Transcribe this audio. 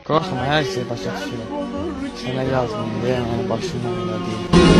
Qorxma, hər şey başa düşürəm. Sənə yazdım, deyəm, onu başından elə deyim.